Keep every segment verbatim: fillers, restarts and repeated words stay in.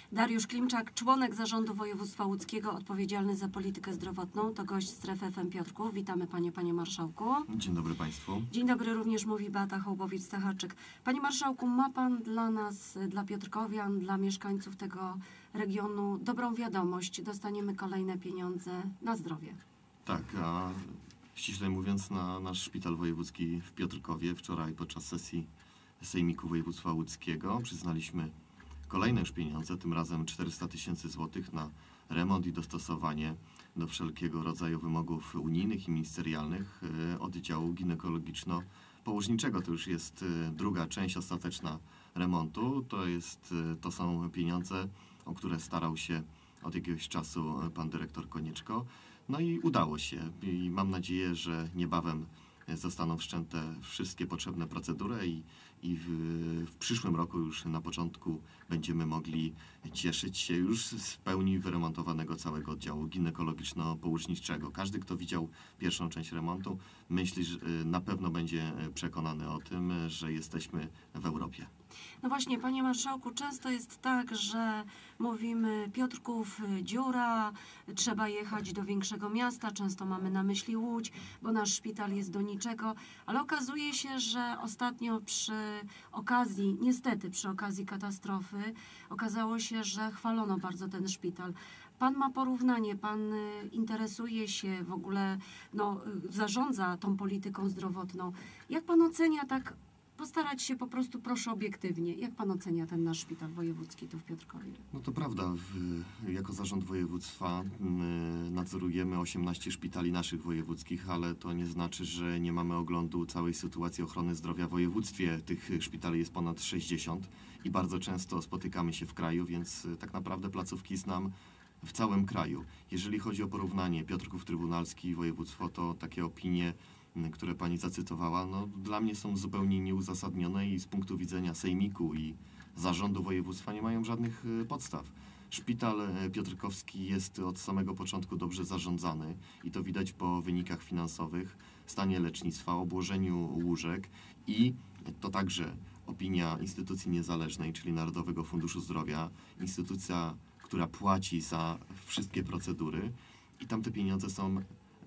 Dariusz Klimczak, członek Zarządu Województwa Łódzkiego, odpowiedzialny za politykę zdrowotną, to gość Strefy F M Piotrków. Witamy Panie, Panie Marszałku. Dzień dobry Państwu. Dzień dobry, również mówi Beata Hołbowicz-Stacharczyk. Panie Marszałku, ma Pan dla nas, dla piotrkowian, dla mieszkańców tego regionu dobrą wiadomość. Dostaniemy kolejne pieniądze na zdrowie. Tak, a ściślej mówiąc, na nasz szpital wojewódzki w Piotrkowie wczoraj podczas sesji Sejmiku Województwa Łódzkiego przyznaliśmy kolejne już pieniądze, tym razem czterysta tysięcy złotych na remont i dostosowanie do wszelkiego rodzaju wymogów unijnych i ministerialnych oddziału ginekologiczno-położniczego. To już jest druga część ostateczna remontu. To, jest, to są pieniądze, o które starał się od jakiegoś czasu pan dyrektor Konieczko. No i udało się i mam nadzieję, że niebawem zostaną wszczęte wszystkie potrzebne procedury i, i w, w przyszłym roku już na początku będziemy mogli cieszyć się już z pełni wyremontowanego całego oddziału ginekologiczno-położniczego. Każdy, kto widział pierwszą część remontu, myśli, że na pewno będzie przekonany o tym, że jesteśmy w Europie. No właśnie, Panie Marszałku, często jest tak, że mówimy Piotrków, dziura, trzeba jechać do większego miasta, często mamy na myśli Łódź, bo nasz szpital jest do niczego, ale okazuje się, że ostatnio przy okazji, niestety przy okazji katastrofy, okazało się, że chwalono bardzo ten szpital. Pan ma porównanie, Pan interesuje się w ogóle, no, zarządza tą polityką zdrowotną. Jak Pan ocenia tak, postarać się po prostu, proszę obiektywnie, jak Pan ocenia ten nasz szpital wojewódzki tu w Piotrkowie? No to prawda, w, jako zarząd województwa y, nadzorujemy osiemnaście szpitali naszych wojewódzkich, ale to nie znaczy, że nie mamy oglądu całej sytuacji ochrony zdrowia w województwie. Tych szpitali jest ponad sześćdziesiąt i bardzo często spotykamy się w kraju, więc y, tak naprawdę placówki znam w całym kraju. Jeżeli chodzi o porównanie Piotrków Trybunalski i województwo, to takie opinie, które Pani zacytowała, no, dla mnie są zupełnie nieuzasadnione i z punktu widzenia Sejmiku i Zarządu Województwa nie mają żadnych podstaw. Szpital piotrkowski jest od samego początku dobrze zarządzany i to widać po wynikach finansowych, stanie lecznictwa, obłożeniu łóżek i to także opinia instytucji niezależnej, czyli Narodowego Funduszu Zdrowia, instytucja, która płaci za wszystkie procedury i tam te pieniądze są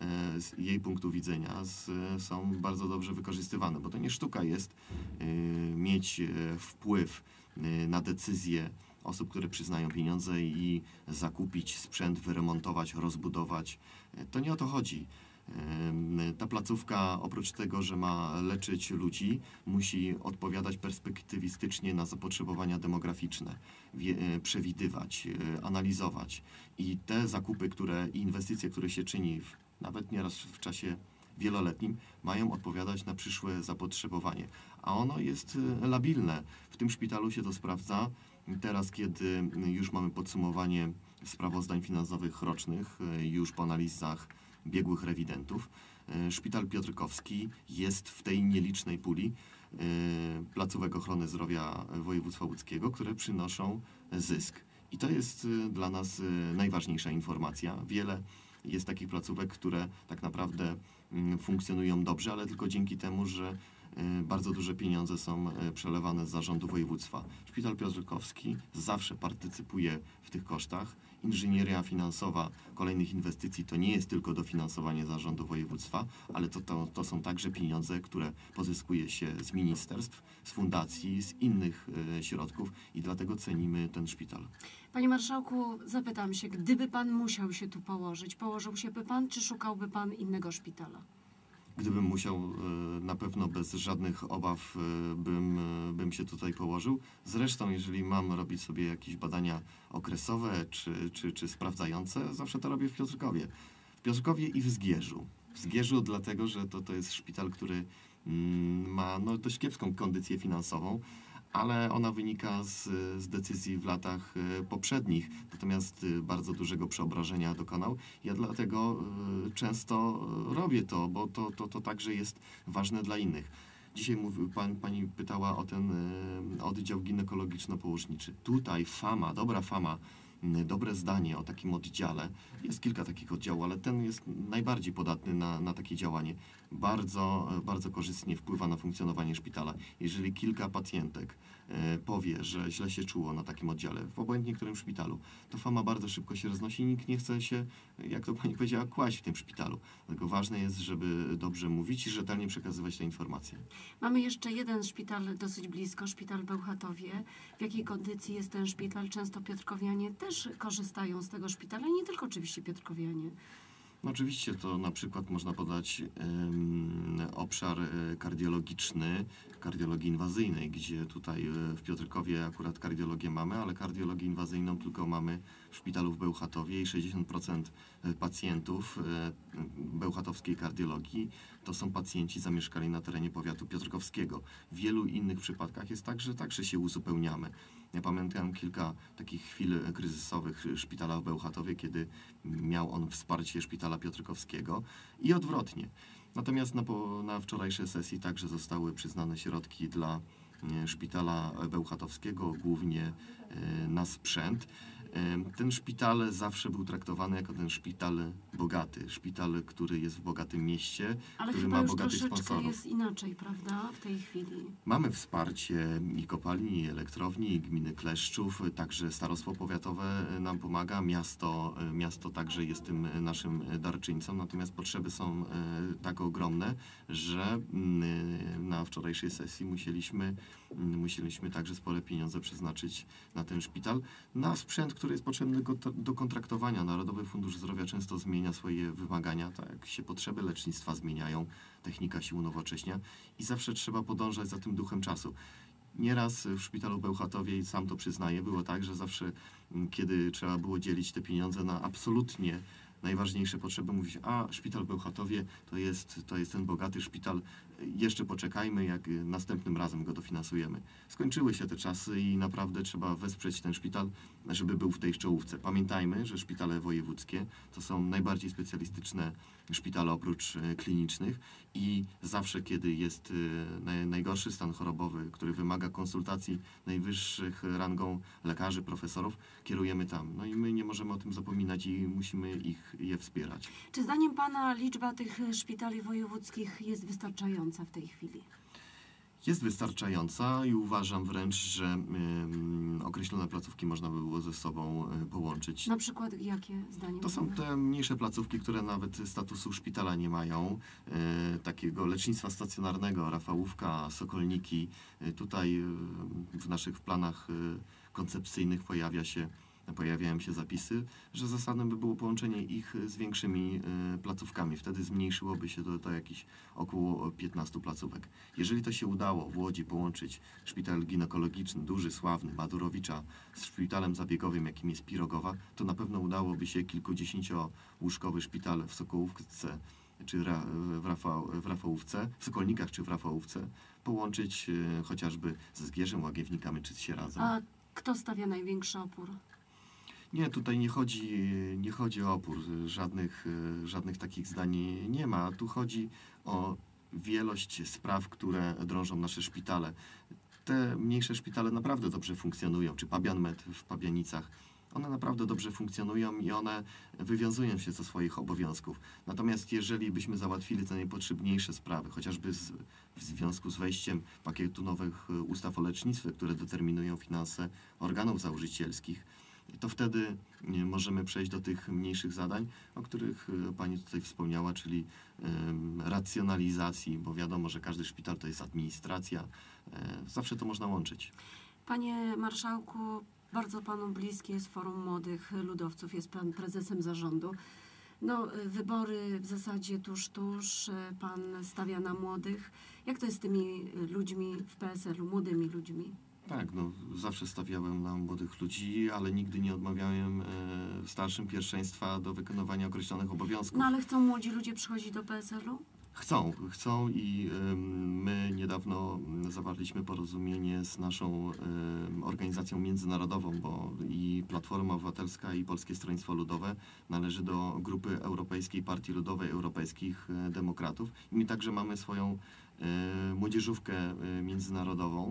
z jej punktu widzenia z, są bardzo dobrze wykorzystywane, bo to nie sztuka jest y, mieć y, wpływ y, na decyzje osób, które przyznają pieniądze i zakupić sprzęt, wyremontować, rozbudować. Y, to nie o to chodzi. Y, ta placówka oprócz tego, że ma leczyć ludzi, musi odpowiadać perspektywistycznie na zapotrzebowania demograficzne, wie, y, przewidywać, y, analizować i te zakupy, które i inwestycje, które się czyni w nawet nieraz w czasie wieloletnim, mają odpowiadać na przyszłe zapotrzebowanie. A ono jest labilne. W tym szpitalu się to sprawdza. Teraz, kiedy już mamy podsumowanie sprawozdań finansowych rocznych, już po analizach biegłych rewidentów, szpital piotrkowski jest w tej nielicznej puli placówek ochrony zdrowia województwa łódzkiego, które przynoszą zysk. I to jest dla nas najważniejsza informacja. Wiele jest takich placówek, które tak naprawdę funkcjonują dobrze, ale tylko dzięki temu, że bardzo duże pieniądze są przelewane z zarządu województwa. Szpital piotrkowski zawsze partycypuje w tych kosztach. Inżynieria finansowa kolejnych inwestycji to nie jest tylko dofinansowanie zarządu województwa, ale to, to, to są także pieniądze, które pozyskuje się z ministerstw, z fundacji, z innych e, środków i dlatego cenimy ten szpital. Panie Marszałku, zapytam się, gdyby Pan musiał się tu położyć, położyłby Pan, czy szukałby Pan innego szpitala? Gdybym musiał, na pewno bez żadnych obaw bym, bym się tutaj położył. Zresztą, jeżeli mam robić sobie jakieś badania okresowe czy, czy, czy sprawdzające, zawsze to robię w Piotrkowie. W Piotrkowie i w Zgierzu. W Zgierzu dlatego, że to, to jest szpital, który ma no, dość kiepską kondycję finansową, ale ona wynika z, z decyzji w latach poprzednich, natomiast bardzo dużego przeobrażenia dokonał. Ja dlatego często robię to, bo to, to, to także jest ważne dla innych. Dzisiaj mówi, pan, pani pytała o ten oddział ginekologiczno-położniczy. Tutaj fama, dobra fama, dobre zdanie o takim oddziale. Jest kilka takich oddziałów, ale ten jest najbardziej podatny na, na takie działanie. bardzo, bardzo korzystnie wpływa na funkcjonowanie szpitala. Jeżeli kilka pacjentek e, powie, że źle się czuło na takim oddziale, w obojętnie którym szpitalu, to fama bardzo szybko się roznosi i nikt nie chce się, jak to pani powiedziała, kłaść w tym szpitalu. Dlatego ważne jest, żeby dobrze mówić i rzetelnie przekazywać te informacje. Mamy jeszcze jeden szpital dosyć blisko, szpital w Bełchatowie. W jakiej kondycji jest ten szpital? Często piotrkowianie też korzystają z tego szpitala i nie tylko oczywiście piotrkowianie. No oczywiście to na przykład można podać em, obszar e, kardiologiczny, kardiologii inwazyjnej, gdzie tutaj e, w Piotrkowie akurat kardiologię mamy, ale kardiologię inwazyjną tylko mamy w szpitalu w Bełchatowie i sześćdziesiąt procent pacjentów e, bełchatowskiej kardiologii to są pacjenci zamieszkali na terenie powiatu piotrkowskiego. W wielu innych przypadkach jest tak, że także się uzupełniamy. Ja pamiętam kilka takich chwil kryzysowych szpitala w Bełchatowie, kiedy miał on wsparcie szpitala piotrkowskiego i odwrotnie. Natomiast na, po, na wczorajszej sesji także zostały przyznane środki dla e, szpitala bełchatowskiego, głównie e, na sprzęt. E, Ten szpital zawsze był traktowany jako ten szpital bogaty, szpital, który jest w bogatym mieście, Ale który chyba ma już bogatych troszeczkę sponsorów. jest inaczej, prawda, w tej chwili. Mamy wsparcie i kopalni, i elektrowni, i gminy Kleszczów, także starostwo powiatowe nam pomaga, miasto, miasto także jest tym naszym darczyńcą, natomiast potrzeby są e, tak ogromne, że mm, na wczorajszej sesji musieliśmy, mm, musieliśmy także spore pieniądze przeznaczyć na ten szpital, na sprzęt, który jest potrzebny go- do kontraktowania. Narodowy Fundusz Zdrowia często zmienia swoje wymagania, tak jak się potrzeby lecznictwa zmieniają, technika się unowocześnia i zawsze trzeba podążać za tym duchem czasu. Nieraz w szpitalu w Bełchatowie, i sam to przyznaję, było tak, że zawsze, m, kiedy trzeba było dzielić te pieniądze na absolutnie najważniejsze potrzeby, mówić, a szpital w Bełchatowie to jest, to jest ten bogaty szpital, jeszcze poczekajmy, jak y, następnym razem go dofinansujemy. Skończyły się te czasy i naprawdę trzeba wesprzeć ten szpital, żeby był w tej czołówce. Pamiętajmy, że szpitale wojewódzkie to są najbardziej specjalistyczne szpitale oprócz e, klinicznych i zawsze, kiedy jest e, naj- najgorszy stan chorobowy, który wymaga konsultacji najwyższych rangą lekarzy, profesorów, kierujemy tam. No i my nie możemy o tym zapominać i musimy ich je wspierać. Czy zdaniem Pana liczba tych szpitali wojewódzkich jest wystarczająca w tej chwili? Jest wystarczająca i uważam wręcz, że ym, określone placówki można by było ze sobą y, połączyć. Na przykład jakie zdaniem To są Pana? te mniejsze placówki, które nawet statusu szpitala nie mają, e, takiego lecznictwa stacjonarnego, Rafałówka, Sokolniki. E, tutaj e, w naszych planach e, koncepcyjnych pojawia się, pojawiają się zapisy, że zasadne by było połączenie ich z większymi e, placówkami. Wtedy zmniejszyłoby się to do jakichś około piętnastu placówek. Jeżeli to się udało w Łodzi połączyć szpital ginekologiczny, duży, sławny, Madurowicza z szpitalem zabiegowym, jakim jest Pirogowa, to na pewno udałoby się kilkudziesięciołóżkowy szpital w Sokołówce czy ra, w, Rafał, w Rafałówce, w Sokolnikach czy w Rafałówce połączyć e, chociażby ze Zgierzem, Łagiewnikami czy z Sierazem. A kto stawia największy opór? Nie, tutaj nie chodzi, nie chodzi o opór. Żadnych, e, żadnych takich zdań nie ma. Tu chodzi o wielość spraw, które drążą nasze szpitale. Te mniejsze szpitale naprawdę dobrze funkcjonują, czy Pabian Med w Pabianicach. One naprawdę dobrze funkcjonują i one wywiązują się ze swoich obowiązków. Natomiast jeżeli byśmy załatwili te najpotrzebniejsze sprawy, chociażby z, w związku z wejściem pakietu nowych e, ustaw o lecznictwie, które determinują finanse organów założycielskich, to wtedy nie, możemy przejść do tych mniejszych zadań, o których e, Pani tutaj wspomniała, czyli em, racjonalizacji, bo wiadomo, że każdy szpital to jest administracja. E, zawsze to można łączyć. Panie Marszałku, bardzo Panu bliskie jest Forum Młodych Ludowców, jest Pan prezesem zarządu. No, y, wybory w zasadzie tuż, tuż, y, Pan stawia na młodych. Jak to jest z tymi y, ludźmi w P S L u, młodymi ludźmi? Tak, no zawsze stawiałem na młodych ludzi, ale nigdy nie odmawiałem e, starszym pierwszeństwa do wykonywania określonych obowiązków. No ale chcą młodzi ludzie przychodzić do P S L u? Chcą, chcą i em, my niedawno zawarliśmy porozumienie z naszą em, organizacją międzynarodową, bo i Platforma Obywatelska i Polskie Stronnictwo Ludowe należy do grupy Europejskiej Partii Ludowej Europejskich e, Demokratów. I my także mamy swoją e, młodzieżówkę e, międzynarodową.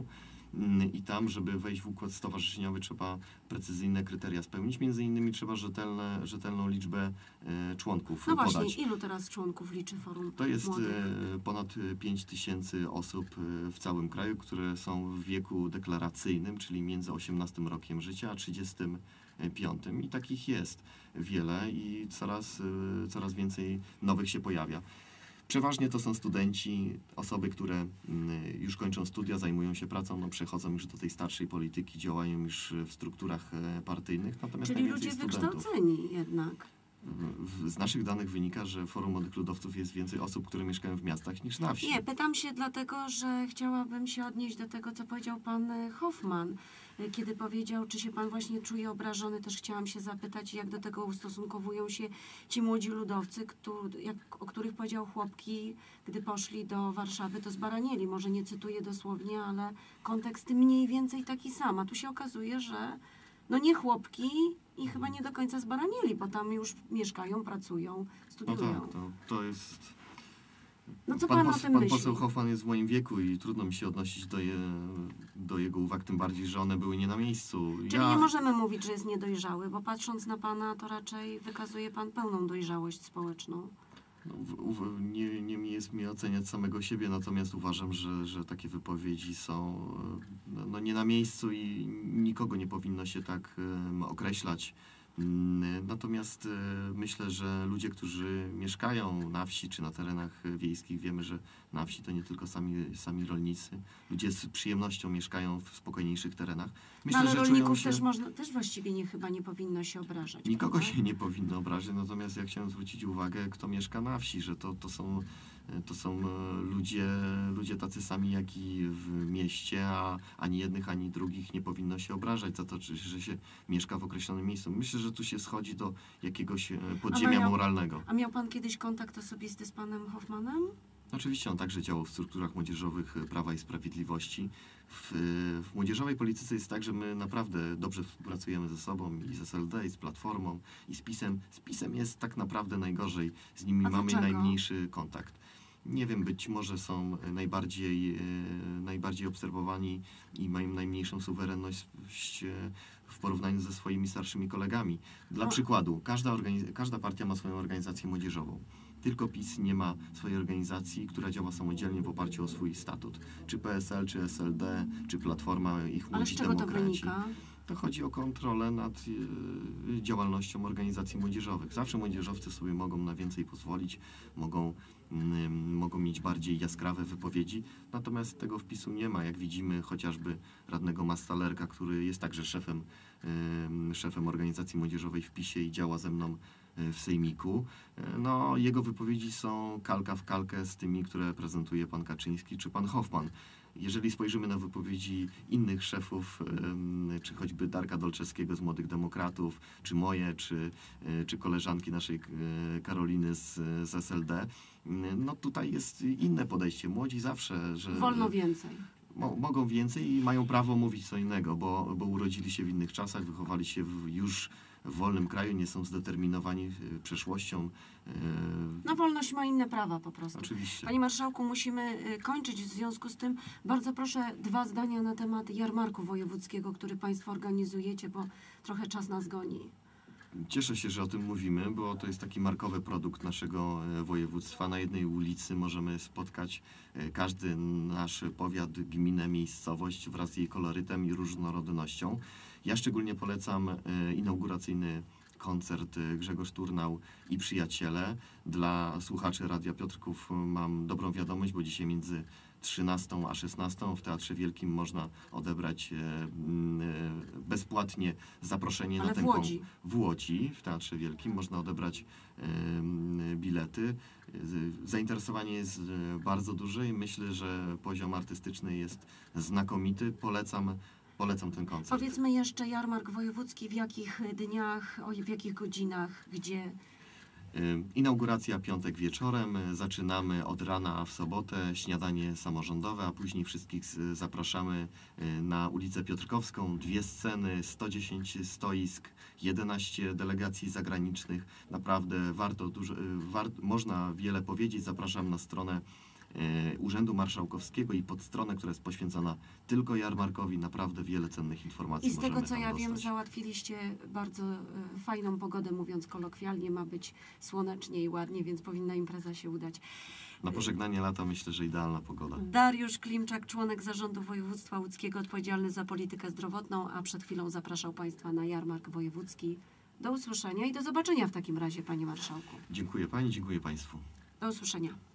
Mm, I tam, żeby wejść w układ stowarzyszeniowy, trzeba precyzyjne kryteria spełnić. Między innymi trzeba rzetelne, rzetelną liczbę e, członków No właśnie, podać. ilu teraz członków liczy Forum To jest Młodych? e, ponad pięć tysięcy osób e, w całym kraju, które są w wieku deklaracyjnym, czyli między osiemnastym rokiem życia a trzydziestym piątym. I takich jest wiele i coraz, e, coraz więcej nowych się pojawia. Przeważnie to są studenci, osoby, które mm, już kończą studia, zajmują się pracą, no przechodzą już do tej starszej polityki, działają już w strukturach e, partyjnych. Natomiast Czyli najwięcej ludzie studentów. wykształceni jednak. W- Z naszych danych wynika, że w Forum Młodych Ludowców jest więcej osób, które mieszkają w miastach niż na wsi. Nie, pytam się dlatego, że chciałabym się odnieść do tego, co powiedział pan e, Hoffman, e, kiedy powiedział, czy się pan właśnie czuje obrażony. Też chciałam się zapytać, jak do tego ustosunkowują się ci młodzi ludowcy, któ- jak, o których powiedział chłopki, gdy poszli do Warszawy, to zbaranieli. Może nie cytuję dosłownie, ale kontekst mniej więcej taki sam. A tu się okazuje, że no nie chłopki i chyba nie do końca zbaranieli, bo tam już mieszkają, pracują, No studiują. tak, to, to jest... No co pan pan o pos- tym pan myśli? poseł Hoffman jest w moim wieku i trudno mi się odnosić do, je, do jego uwag, tym bardziej, że one były nie na miejscu. Czyli nie możemy mówić, że jest niedojrzały, bo patrząc na pana, to raczej wykazuje pan pełną dojrzałość społeczną. No, w, w, nie, nie mi jest mi oceniać samego siebie, natomiast uważam, że, że takie wypowiedzi są no, no nie na miejscu i nikogo nie powinno się tak em, określać. Mm, Natomiast e, myślę, że ludzie, którzy mieszkają na wsi czy na terenach e, wiejskich, wiemy, że na wsi to nie tylko sami, sami rolnicy. Ludzie z przyjemnością mieszkają w spokojniejszych terenach. Myślę, no, ale że czują rolników się... też można, też właściwie nie, chyba nie powinno się obrażać. Nikogo prawda? się nie powinno obrazić, natomiast ja chciałem zwrócić uwagę, kto mieszka na wsi, że to, to, są, to są e, ludzie, ludzie tacy sami jak i w mieście, a ani jednych, ani drugich nie powinno się obrażać za to, czy- że się mieszka w określonym miejscu. Myślę, że tu się schodzi do jakiegoś e, podziemia miał- moralnego. A miał pan kiedyś kontakt osobisty z panem Hoffmanem? Oczywiście on także działał w strukturach młodzieżowych e, Prawa i Sprawiedliwości. W, w młodzieżowej polityce jest tak, że my naprawdę dobrze współpracujemy ze sobą i z S L D, i z Platformą, i z PiS-em. Z PiS-em jest tak naprawdę najgorzej. Z nimi A mamy dlaczego? najmniejszy kontakt. Nie wiem, być może są najbardziej, e, najbardziej obserwowani i mają najmniejszą suwerenność e, w porównaniu ze swoimi starszymi kolegami. Dla No. przykładu, każda, organiz- każda partia ma swoją organizację młodzieżową. Tylko PiS nie ma swojej organizacji, która działa samodzielnie w oparciu o swój statut. Czy P S L, czy S L D, czy Platforma, ich Ale z młodzi czego to demokraci. wynika? To chodzi o kontrolę nad e, działalnością organizacji młodzieżowych. Zawsze młodzieżowcy sobie mogą na więcej pozwolić, mogą, mm, mogą mieć bardziej jaskrawe wypowiedzi, natomiast tego wpisu nie ma. Jak widzimy chociażby radnego Mastalerka, który jest także szefem, em, szefem organizacji młodzieżowej w PiSie i działa ze mną e, w Sejmiku. E, No, jego wypowiedzi są kalka w kalkę z tymi, które prezentuje pan Kaczyński czy pan Hoffman. Jeżeli spojrzymy na wypowiedzi innych szefów, em, czy choćby Darka Dolczewskiego z Młodych Demokratów, czy moje, czy, e, czy koleżanki naszej e, Karoliny z, z S L D, m, no tutaj jest inne podejście. Młodzi zawsze, że Wolno więcej. mo, mogą więcej i mają prawo mówić co innego, bo, bo urodzili się w innych czasach, wychowali się w, już w wolnym kraju, nie są zdeterminowani e, przeszłością. E, No wolność ma inne prawa po prostu. Oczywiście. Panie Marszałku, musimy y, kończyć. W związku z tym bardzo proszę dwa zdania na temat jarmarku wojewódzkiego, który Państwo organizujecie, bo trochę czas nas goni. Cieszę się, że o tym mówimy, bo to jest taki markowy produkt naszego e, województwa. Na jednej ulicy możemy spotkać e, każdy nasz powiat, gminę, miejscowość wraz z jej kolorytem i różnorodnością. Ja szczególnie polecam e, inauguracyjny koncert e, Grzegorz Turnał i Przyjaciele. Dla słuchaczy Radia Piotrków mam dobrą wiadomość, bo dzisiaj między trzynastą a szesnastą w Teatrze Wielkim można odebrać e, m, e, bezpłatnie zaproszenie Ale na w ten Łodzi. koncert. W Łodzi, w Teatrze Wielkim, można odebrać em, bilety. Z- Zainteresowanie jest e, bardzo duże i myślę, że poziom artystyczny jest znakomity. Polecam, polecam ten koncert. Powiedzmy jeszcze jarmark wojewódzki, w jakich dniach, o, w jakich godzinach, gdzie. Y, Inauguracja piątek wieczorem, y, zaczynamy od rana w sobotę, śniadanie samorządowe, a później wszystkich z- zapraszamy y, na ulicę Piotrkowską, dwie sceny, sto dziesięć stoisk, jedenaście delegacji zagranicznych. Naprawdę warto, dużo, y, war, można wiele powiedzieć. Zapraszam na stronę e, Urzędu Marszałkowskiego i podstronę, która jest poświęcona tylko jarmarkowi. Naprawdę wiele cennych informacji I z możemy tego, co tam ja wiem, dostać. załatwiliście bardzo e, fajną pogodę, mówiąc kolokwialnie. Ma być słonecznie i ładnie, więc powinna impreza się udać. Na pożegnanie lata myślę, że idealna pogoda. Dariusz Klimczak, członek Zarządu Województwa Łódzkiego, odpowiedzialny za politykę zdrowotną, a przed chwilą zapraszał Państwa na jarmark wojewódzki. Do usłyszenia i do zobaczenia w takim razie, Panie Marszałku. Dziękuję Pani, dziękuję Państwu. Do usłyszenia.